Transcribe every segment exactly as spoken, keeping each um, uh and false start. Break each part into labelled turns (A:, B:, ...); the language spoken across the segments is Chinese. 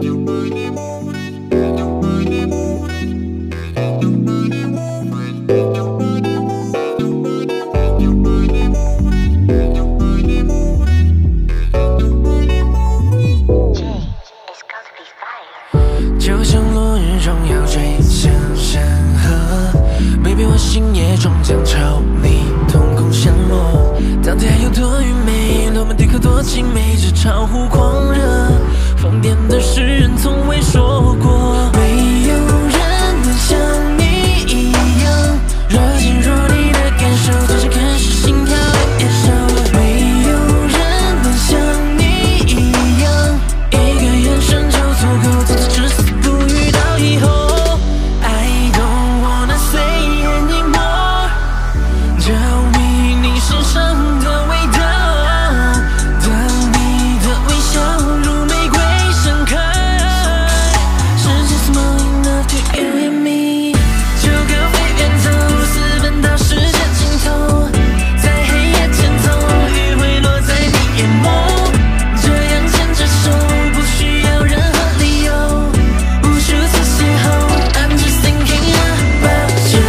A: 就像落日中要追向山河 ，baby 我心也终将朝你同共降落。当天有多愚昧，我们对口多情美，只超乎狂热。疯癫的诗人从未说过，没有人能像你一样热情若你的感受，就像看是心跳的野兽。没有人能像你一样，一个眼神就足够，从此至死不渝到以后。I don't wanna say anymore， 着迷你身上的味道，当你的微笑如玫瑰盛开，世界 small enough to you and me， 就高飞远走，私奔到世界尽头，在黑夜前走，雨会落在你眼眸，这样牵着手，不需要任何理由，无数次邂逅 I'm just thinking about you，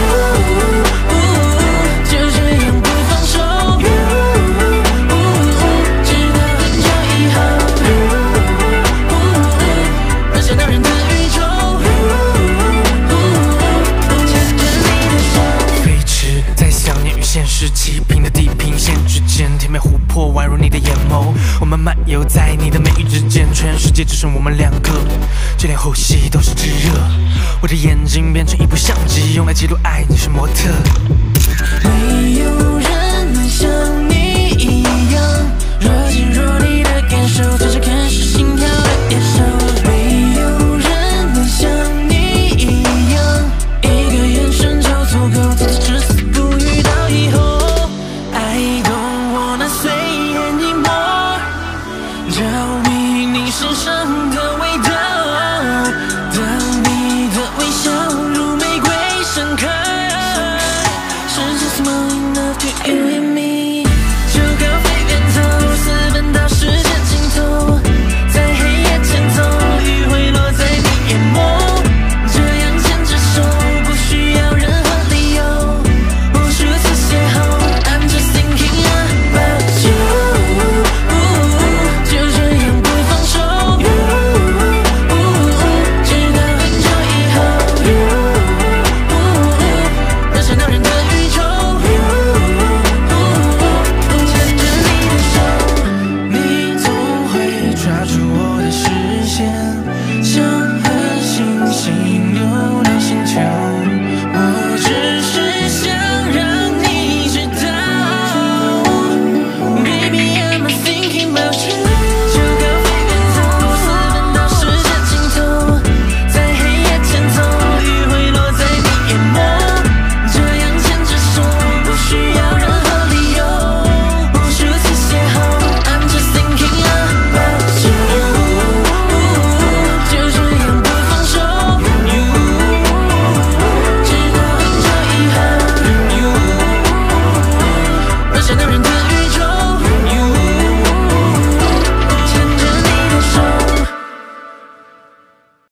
A: 就这样不放手，直到很久以后，渺小恼人的宇宙，牵着你的手，飞驰在想念与现实齐平的地平线之间，甜美琥珀宛如你的眼眸，我们漫游在你的眉宇之间，全世界只剩我们两个，就连呼吸都是炙热，我的眼睛变成一部相机，用来记录爱，你是模特。没有人能像你一样热情若你的感受，就像看